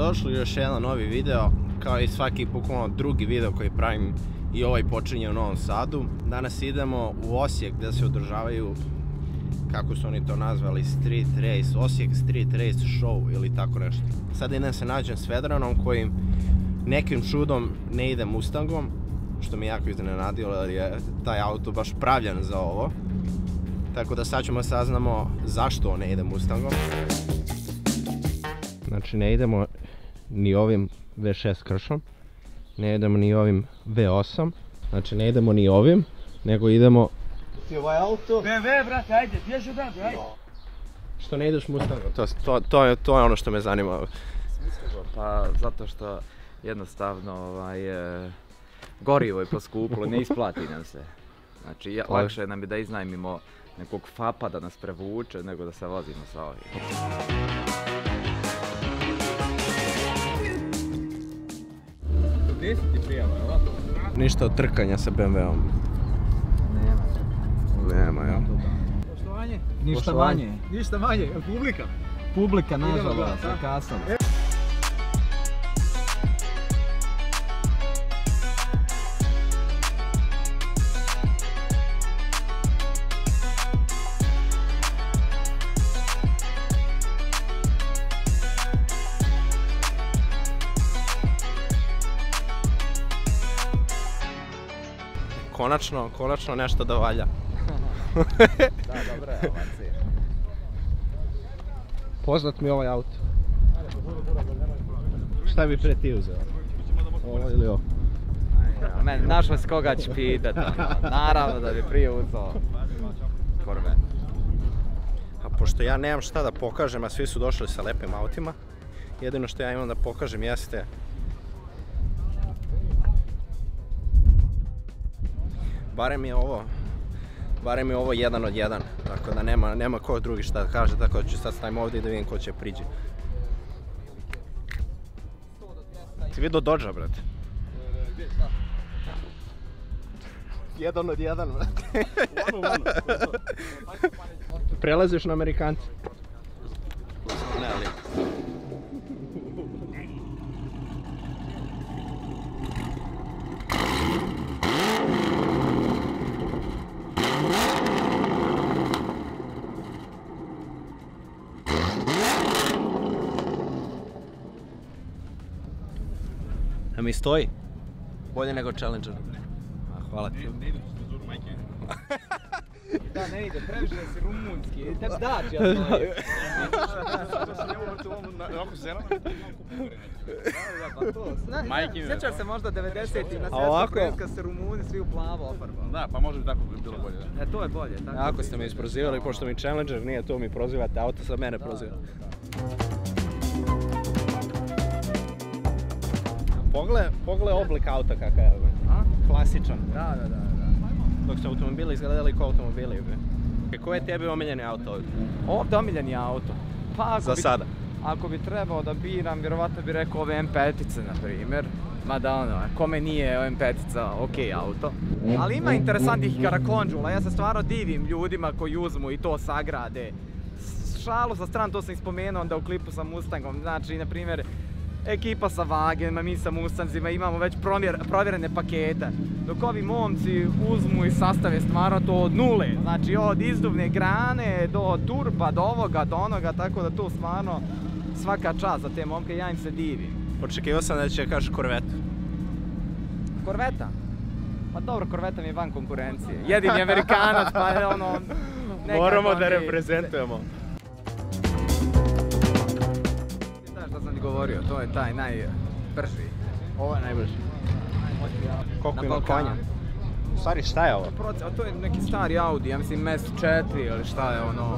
Dobrodošli u još jedan novi video, kao i svaki bukvalno drugi video koji pravim, i ovaj počinje u Novom Sadu. Danas idemo u Osijek gdje se održavaju, kako su oni to nazvali, Street Race, Osijek Street Race Show ili tako nešto. Sad idem se nađem s Vedranom koji nekim čudom ne ide Mustangom, što mi jako iznenadilo jer je taj auto baš pravljen za ovo. Tako da sad ćemo saznamo zašto on ne ide Mustangom. Znači ne idemo ni ovim V6 kršom, ne idemo ni ovim V8, znači ne idemo ni ovim, nego idemo... Ti ovaj auto... BMW, brate, ajde, bježi odavde, ajde. Što ne ideš Mustangom? To je ono što me zanima. Pa zato što jednostavno gorivo je poskupilo, ne isplati nam se. Znači lakše nam je da iznajmimo nekog fapa da nas prevuče nego da se vozimo sa ovim. Gdje si ti prijava, je ovako? Ništa od trkanja sa BMW-om. Nema, ja. Poštovanje? Ništa manje. Ništa manje, publika? Publika nažalost, zakasala. Konačno nešto da valja. Da, dobro je ovaj. Poznat mi ovaj auto. Šta bi pre ti uzeo? Ovo ili ovo? Našao s koga će pitat, naravno da bi prije uzeo Corvette. A pošto ja nemam šta da pokažem, a svi su došli sa lepim autima, jedino što ja imam da pokažem jeste barem je ovo jedan od jedan, tako da nema ko drugi šta da kaže, tako da ću sad stavim ovdje i da vidim ko će priđi. Si vidio Dodge-a, brate? Jedan od jedan, brate. Prelaziš na Amerikanci. Ne, ali... A mi stoji? Bolje nego Challenger. Hvala ti. Ne ide u zuru majke. Da, ne ide, previše da si rumunski. Tebi daći, ja stoji. Ovako zeleno? Pa to, sjećaš se možda 90-ih na svjetskom prvenstvu se Rumuni svi u plavo ofarbali. Da, pa može bi tako bilo bolje. E, to je bolje, tako. Ako ste me isprozivali, pošto mi Challenger nije to, mi prozivate auto, sad mene prozivate. Pogledaj oblik auta kakav je, klasičan. Da. Dok su automobili izgledali kao automobili. Koji je tebi omiljeni auto ovdje? Ovdje omiljeni auto? Pa za sada? Ako bi trebao da biram, vjerovatno bi rekao ove M5-ice, na primjer. Mada ono, kome nije M5-ica ok auto. Ali ima interesantnih karakonđula, ja se stvarno divim ljudima koji uzmu i to sagrade. Šalu sa stranu, to sam ispomenuo onda u klipu sa Mustangom, znači, na primjer, ekipa sa Wagenima, mi sa Mustangzima imamo već provjerene pakete. Dok ovi momci uzmu i sastave stvarno to od nule. Znači od izduvne grane do turba, do ovoga, do onoga, tako da to stvarno svaka čast za te momke, ja im se divim. Očekivao sam da će kažeš Corvette. Korveta? Pa dobro, Corvetta mi je van konkurencije. Jedini Amerikanac, pa je ono... Moramo da reprezentujemo. Što sam ti govorio, to je taj najbrži. Ovo je najbrži. Koliko ima konja? U stvari šta je ovo? To je neki stari Audi, ja mislim MS4 ili šta je ono.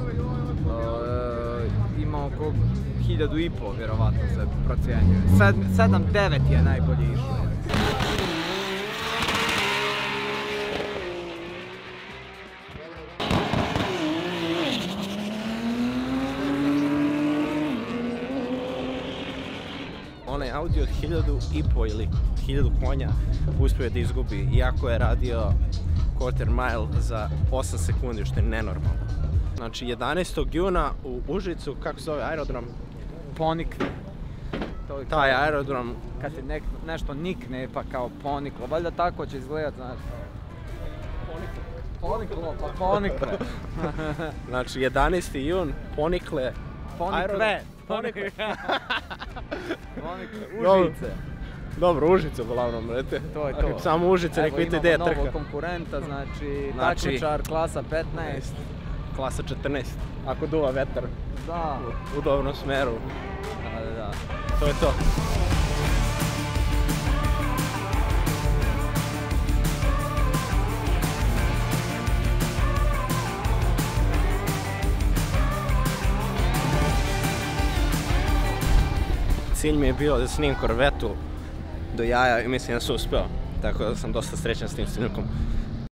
Ima oko 1500 vjerovatno se procjenjuje. 7-9 je najbolje išlo. Onaj Audi od 1500 ili 1000 konja uspio da izgubi, iako je radio quarter mile za 8 sekundi, što je nenormalno. Znači 11. juna u Užicu, kako se zove aerodrom? Ponikve. to taj aerodrom. kad ti nešto nikne pa kao poniklo, valjda tako će izgledat, znaš. Poniklo, pa ponikle. Znači 11. jun, Ponikle. Ponikle. Ponikle. Ponikle, Dobro. Užice. Dobro, Užice uglavnom, brate. To je to. Samo Užice, nek vidite gdje je Imamo trka. novog konkurenta, znači takmičar klasa 15. Klasa 14, ako duva vetar Da. u dobrom smeru. Da. To je to. Cilj mi je bio da snim korvetu do jaja i mislim da sam uspeo. Tako da sam dosta srećan s tim snimkom.